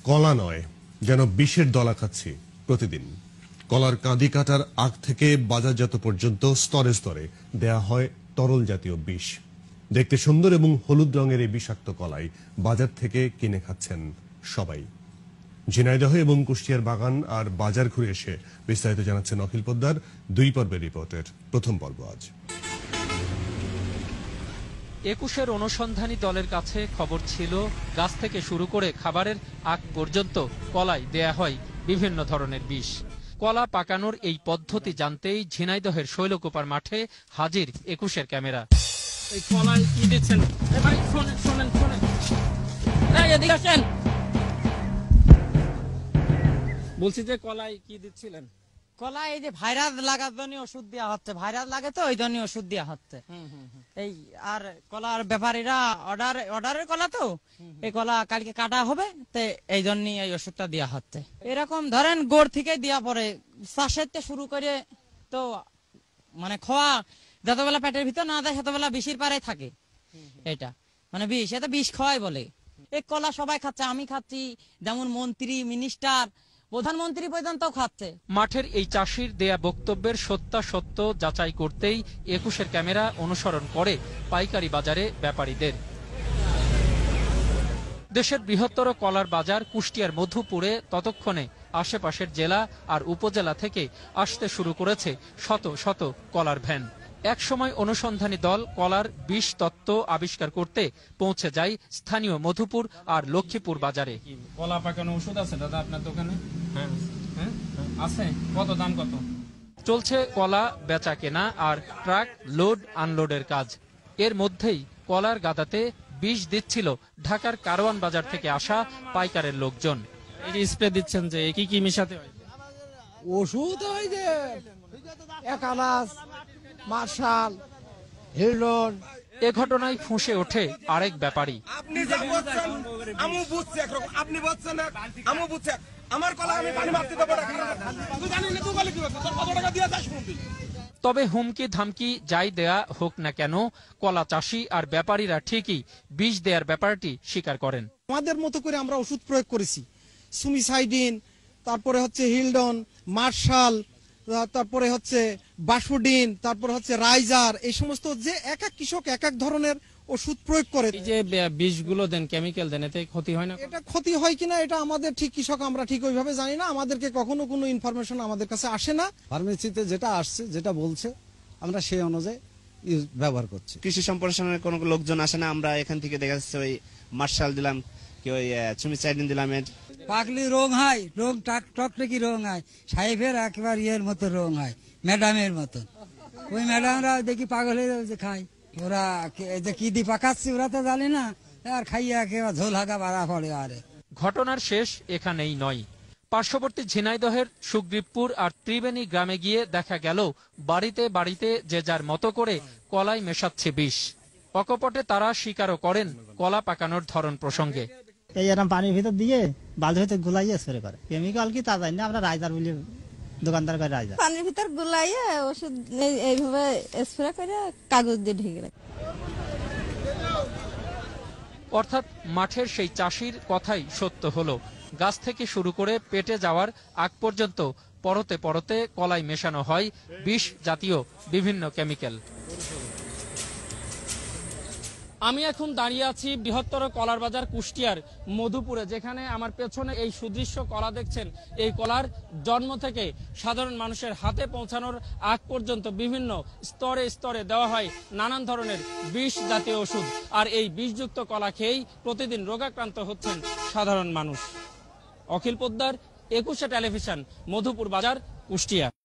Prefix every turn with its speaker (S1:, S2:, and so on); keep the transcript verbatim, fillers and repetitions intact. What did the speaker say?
S1: কলা নয়, যেন বিষের দলা খাচ্ছি প্রতিদিন। কলার কাঁদি কাটার আগ থেকে বাজারজাত পর্যন্ত স্তরে স্তরে দেয়া হয় তরল জাতীয় বিষ। দেখতে সুন্দর এবং হলুদ রঙের এই বিষাক্ত কলাই বাজার থেকে কিনে খাচ্ছেন সবাই। ঝিনাইদহ এবং কুষ্টিয়ার বাগান আর বাজার ঘুরে এসে বিস্তারিত জানাচ্ছেন অখিল পোদ্দার দুই পর্বের রিপোর্টের প্রথম পর্ব আজ।
S2: একুশের অনুসন্ধানী দলের কাছে খবর ছিল, গাছ থেকে শুরু করে খাবারের আগ পর্যন্ত কলায় দেয়া হয় বিভিন্ন ধরনের বিষ। কলা পাকানোর এই পদ্ধতি জানতেই ঝিনাইদহের শৈলকুপার মাঠে হাজির একুশের ক্যামেরা।
S3: এই কলায় কি দিচ্ছেন? ভাই শুনেন শুনেন শুনেন এদিকে আসেন। বলছি যে কলায় কি দিচ্ছিলেন?
S4: কলা এই যে ভাইরাস লাগার জন্য ওষুধ দেওয়া হচ্ছে, ভাইরাস লাগে তো ওই জন্য ওষুধ দেওয়া হচ্ছে। এই আর কলার ব্যাপারীরা অর্ডার অর্ডারের কলা তো এই কলা কালকে কাটা হবে, তো এই জন্য এই ওষুধটা দেওয়া হচ্ছে। এরকম ধরেন গোড় থেকে দেওয়া পরে চাষের শুরু করে তো মানে খোয়া যতবেলা পেটের ভিতর না যায় সেতবেলা বিষের পারে থাকে। এটা মানে বিষ, এটা বিষ খাওয়াই বলে। এই কলা সবাই খাচ্ছে, আমি খাচ্ছি, যেমন মন্ত্রী, মিনিস্টার, প্রধানমন্ত্রী পর্যন্ত খাচ্ছে।
S2: মাঠের এই চাষির দেয়া বক্তব্যের সত্যাসত্য যাচাই করতেই একুশের ক্যামেরা অনুসরণ করে পাইকারি বাজারে ব্যাপারীদের। দেশের বৃহত্তর কলার বাজার কুষ্টিয়ার মধুপুরে ততক্ষণে আশেপাশের জেলা আর উপজেলা থেকে আসতে শুরু করেছে শত শত কলার ভ্যান। একসময় অনুসন্ধানী দল কলার বিষ তত্ত্ব আবিষ্কার করতে পৌঁছে যায় স্থানীয় মধুপুর আর লক্ষ্মীপুর বাজারে।
S3: কলা পাকানো ওষুধ আছে দাদা আপনার দোকানে? হ্যাঁ হ্যাঁ আছে। কত দাম কত?
S2: চলছে কলা বেচা কেনা আর ট্রাক লোড আনলোডের কাজ। এর মধ্যেই কলার গাদাতে বিষ দিচ্ছিল ঢাকার কারওয়ান বাজার থেকে আসা পাইকারের লোকজন।
S3: এই যে স্প্রে দিচ্ছেন, যে কি কি মিশাতে হয়?
S5: ওষুধ ওই যে একালাস, মার্শাল, হিলডন।
S2: এ ঘটনায় ফুঁসে ওঠে আরেক ব্যাপারী।
S6: আপনি যা বলছেন আমি বুঝছি একরকম, আপনি বলছেন আমি বুঝছি। আমার কলা আমি পানি মারতে দেবো না, তুই জানিস না তুই বলে কি করছিস? তোর কত টাকা দিয়ে যাস শুনবি?
S2: তবে হুমকি ধামকি যাই দেয়া হোক না কেন, কলা চাষি আর ব্যাপারীরা ঠিকই বিষ দেয়ার ব্যাপারটি স্বীকার করেন।
S5: আমাদের মতো করে আমরা ওষুধ প্রয়োগ করেছি, সুমিসাইডিন, তারপরে হচ্ছে হিলডন, মার্শাল, তারপরে হচ্ছে বাসুডিন, তারপরে হচ্ছে রাইজার। এই সমস্ত যে এক এক কৃষক এক এক ধরনের ওষুধ প্রয়োগ করে।
S3: এই যে বিষগুলো দেন, কেমিক্যাল দেন, এতে ক্ষতি হয় না?
S5: এটা ক্ষতি হয় কিনা এটা আমাদের ঠিক কৃষক আমরা ঠিক ওইভাবে জানি না, আমাদেরকে কখনো কোনো ইনফরমেশন আমাদের কাছে আসে না।
S7: ফার্মেসিতে যেটা আসছে, যেটা বলছে, আমরা সেই অনুযায়ী ব্যবহার করছি।
S8: কৃষি সম্প্রসারণের কোনো লোকজন আসে না, আমরা এখান থেকে দেখা যাচ্ছে ওই মার্শাল দিলাম, কি ওই সুমিসাইডিন দিলাম।
S9: পাগলি রোগ হয়, রোগ টকটকি রোগ হয়, সাহেবের একেবারে ইয়ের মতো রোগ হয়, ম্যাডামের মতো। ওই ম্যাডামরা দেখি পাগল হয়ে যাবে, খায় ওরা যে কি দি পাকাচ্ছি ওরা তো জানে না, আর খাইয়ে একেবারে ঝোল হাগা বাড়া পড়ে। আরে
S2: ঘটনার শেষ এখানেই নয়। পার্শ্ববর্তী ঝিনাইদহের সুগ্রীবপুর আর ত্রিবেণী গ্রামে গিয়ে দেখা গেল বাড়িতে বাড়িতে যে যার মতো করে কলাই মেশাচ্ছে বিষ। অকপটে তারা স্বীকারও করেন কলা পাকানোর ধরন প্রসঙ্গে।
S10: এই এরকম পানির ভিতর দিয়ে বালতি হইতে গুলাইয়ে স্প্রে করে। কেমিক্যাল কি তা জানি না, আমরা রাইজার বলি দোকানদার করে রাইজার।
S11: পানির ভিতর গুলাইয়ে ওষুধ এইভাবে স্প্রে করে কাগজ দিয়ে ঢেকে রাখে।
S2: অর্থাৎ মাঠের সেই চাষির কথাই সত্য হলো, গাছ থেকে শুরু করে পেটে যাওয়ার আগ পর্যন্ত পরতে পরতে কলাই মেশানো হয় বিষ জাতীয় বিভিন্ন কেমিক্যাল।
S3: আমি এখন দাঁড়িয়ে আছি বৃহত্তর কলার বাজার কুষ্টিয়ার মধুপুরে, যেখানে আমার পেছনে এই সুদৃশ্য কলা দেখছেন। এই কলার জন্ম থেকে সাধারণ মানুষের হাতে পৌঁছানোর আগ পর্যন্ত বিভিন্ন স্তরে স্তরে দেওয়া হয় নানান ধরনের বিষ জাতীয় ওষুধ। আর এই বিষযুক্ত কলা খেয়েই প্রতিদিন রোগাক্রান্ত হচ্ছেন সাধারণ মানুষ। অখিল পোদ্দার, একুশে টেলিভিশন, মধুপুর বাজার, কুষ্টিয়া।